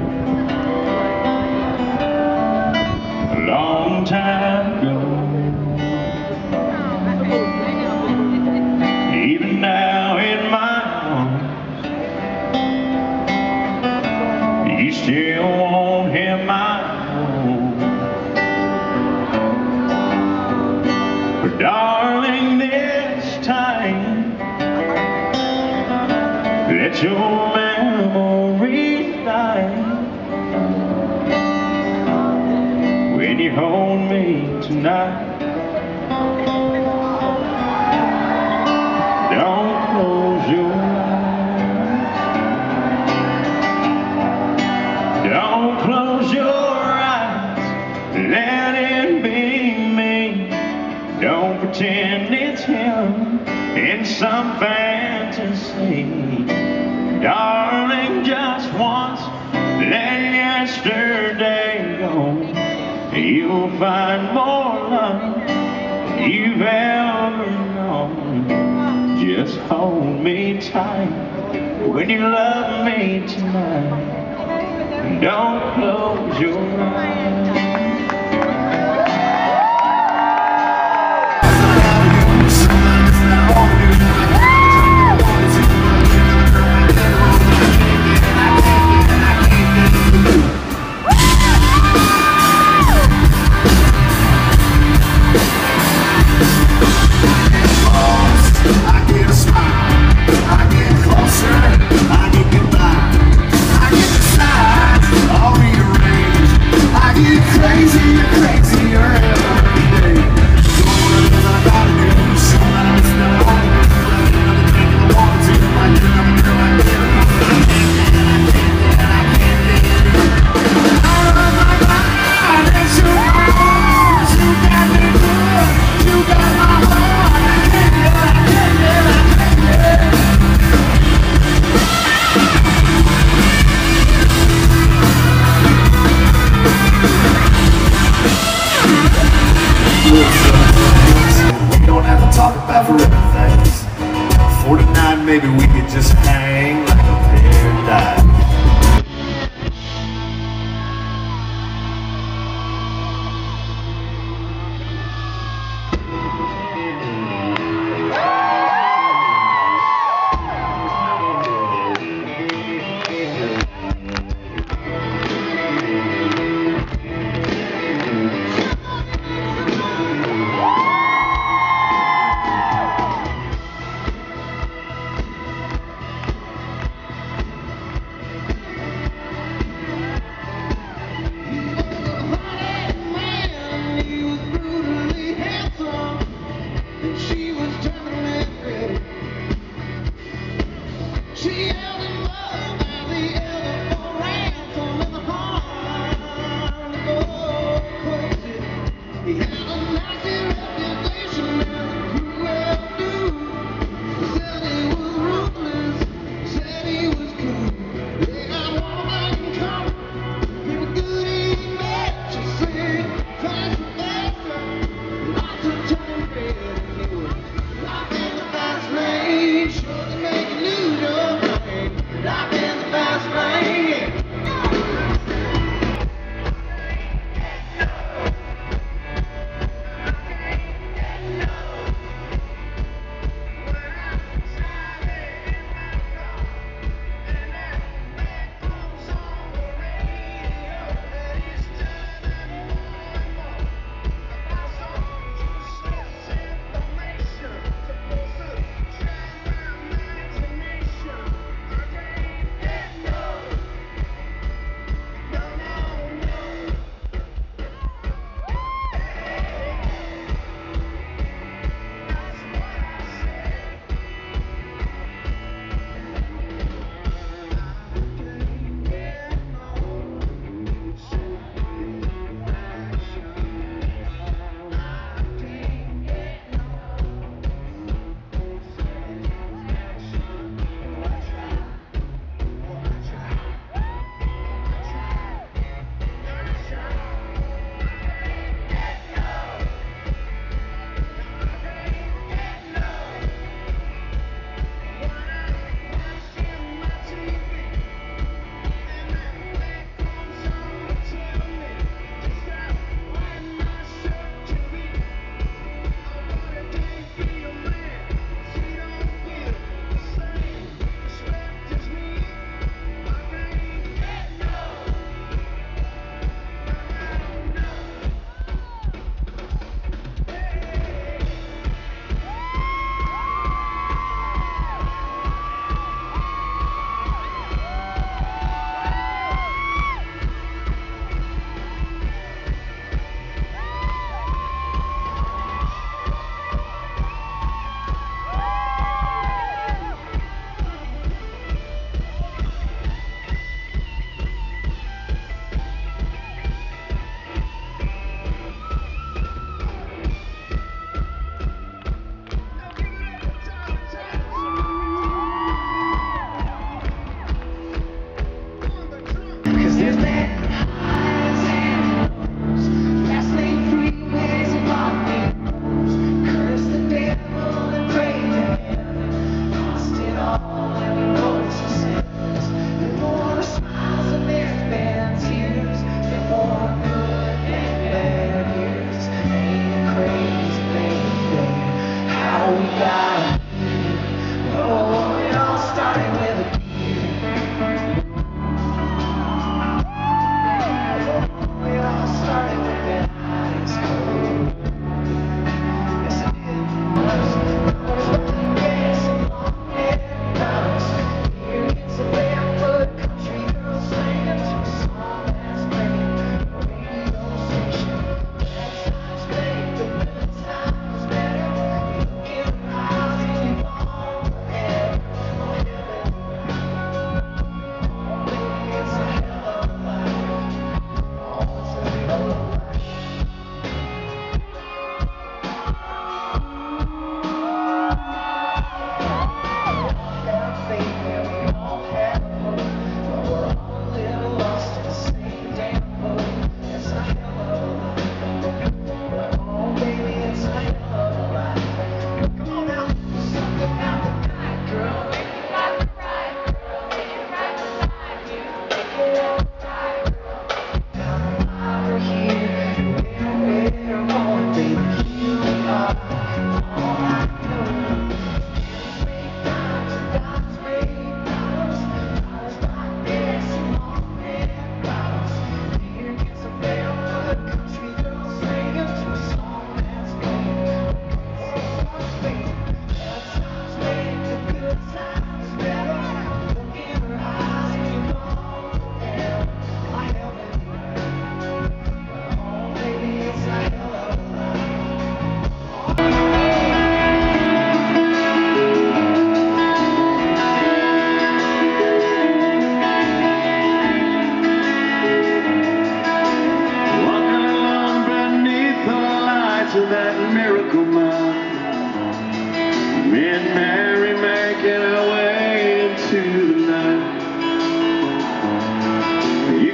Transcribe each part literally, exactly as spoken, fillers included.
A long time ago. Even now in my arms, you still won't hear my home. But darling, this time, let your memories die. When you hold me tonight, don't close your eyes. Don't close your eyes. Let it be me. Don't pretend it's him in some fantasy. Darling, just once, let yesterday go. You'll find more love than you've ever known. Just hold me tight when you love me tonight. Don't close your eyes. I get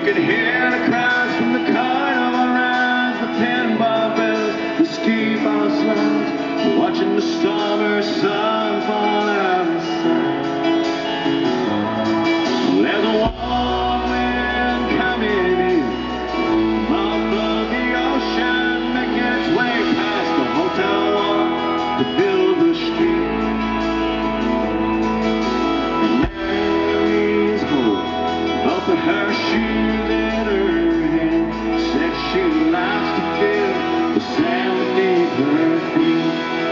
could hear the crowds from the carnival rides, the pinball bells, the ski ball slides, watching the summer sun fall outside. There's a warm wind coming in off of the ocean, making its way past the hotel wall to fill the street. And Mary's holding both of her shoes in her hand, said she likes to feel the sand beneath her feet.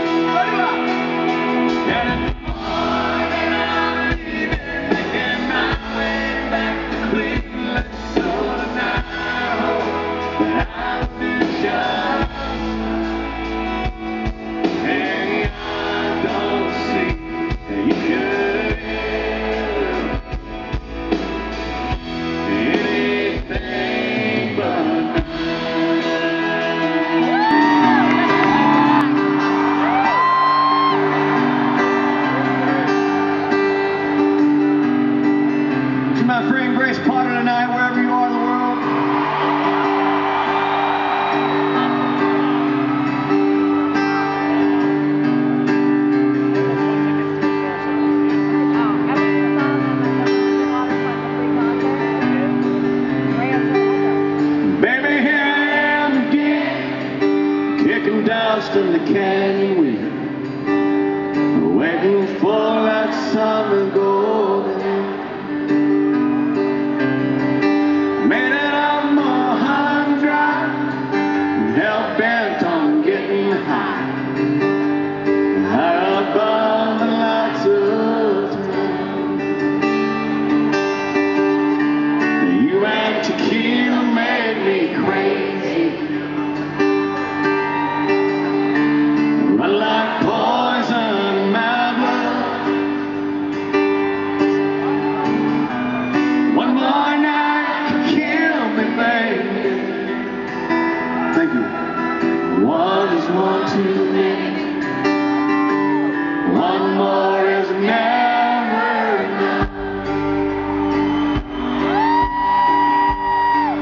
And in the morning I'm leaving, making my way back to Cleveland. So tonight I hope that I'll be just hey, I don't see that you could anything but to my friend Grace Potter tonight, wherever you are in the world. Baby, here I am again, kicking dust in the canyon wind, waiting for that summer golden. Made it on Mulholland Drive, hell bent on getting high, high above the lights of town. You and tequila made me crazy, run like poison in my blood. One more night could kill me, baby. Thank you. One is one too many. One more is never enough.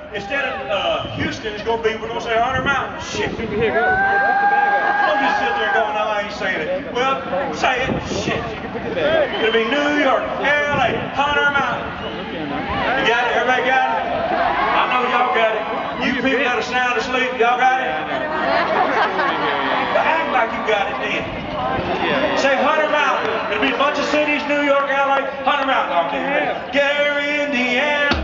instead of uh, Houston, it's going to be, we're going to say Hunter Mountain. Shit. Here, go. Pick the bag up. Don't just sit there going, no, I ain't saying it. Well, say it. Shit. It'll be New York, L A, Hunter Mountain. You got it? Everybody got it? I know y'all got it. You people that are sound asleep, y'all got it? But act like you got it then. Say Hunter Mountain. It'll be a bunch of cities, New York, L A, Hunter Mountain. Okay. Gary, Indiana.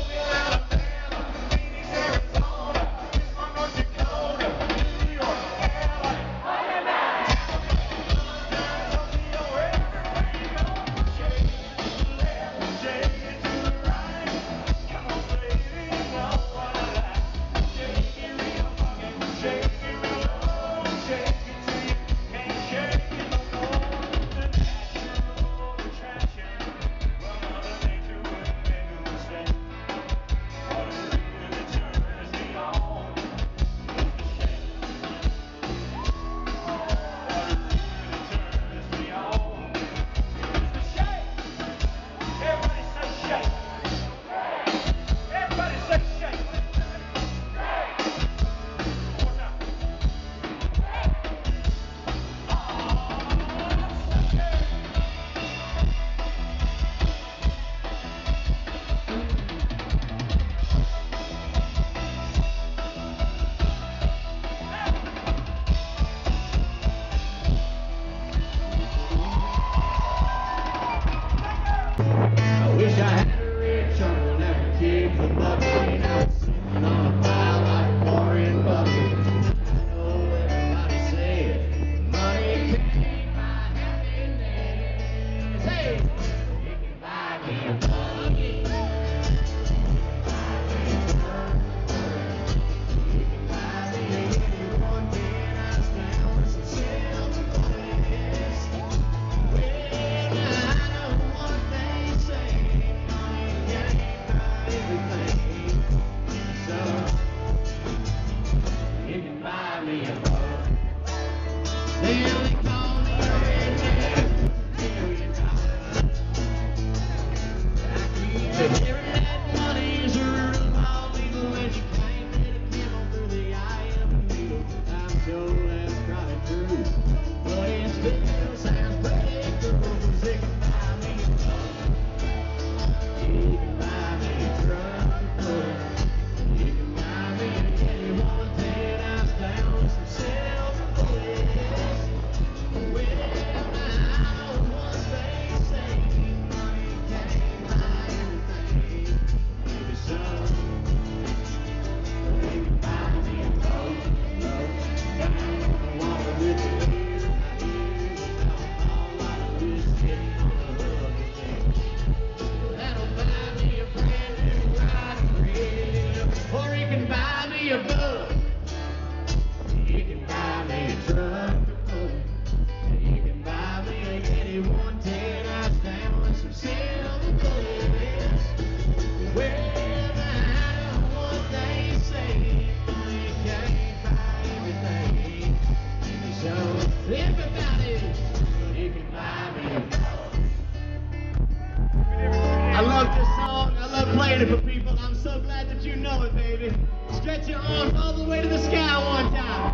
playing it for people. I'm so glad that you know it, baby. Stretch your arms all the way to the sky one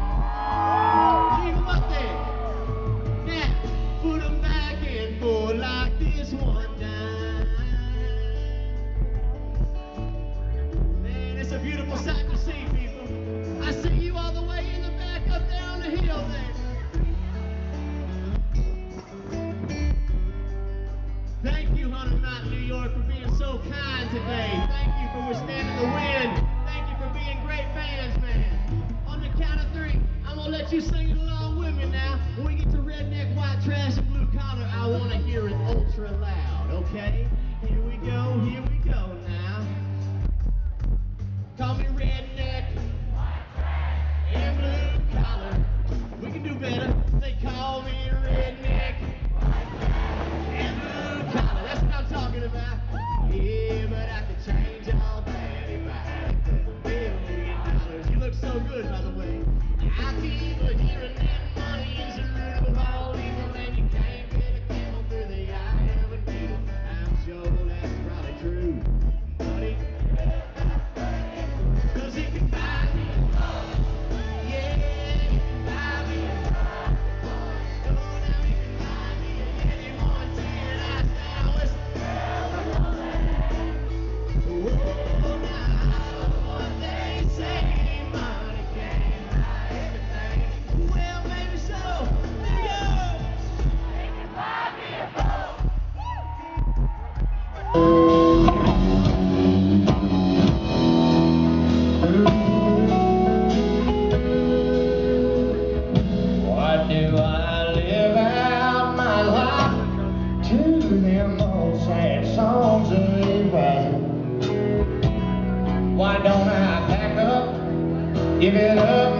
time. Leave them up there. Now, put them back and forth like this one time. Man, it's a beautiful sight to see, people. I see you all the way in the back up there on the hill there. Thank you, Hunter Mountain, New York, for being so kind today. Thank you for withstanding the wind. Thank you for being great fans, man. On the count of three, I'm going to let you sing it along with me now. When we get to redneck, white trash, and blue collar, I want to hear it ultra loud, okay? Here we go, here we go now. Call me redneck, white trash, and blue collar. We can do better. They call me redneck, white trash, and blue collar. That's what I'm talking about. Yeah, but I could change all that if I had a billion dollars. You look so good, by the way. I keep a hearing that money is a root of all evil, and you can't get a camel through the eye of a needle. I'm sure Give it up.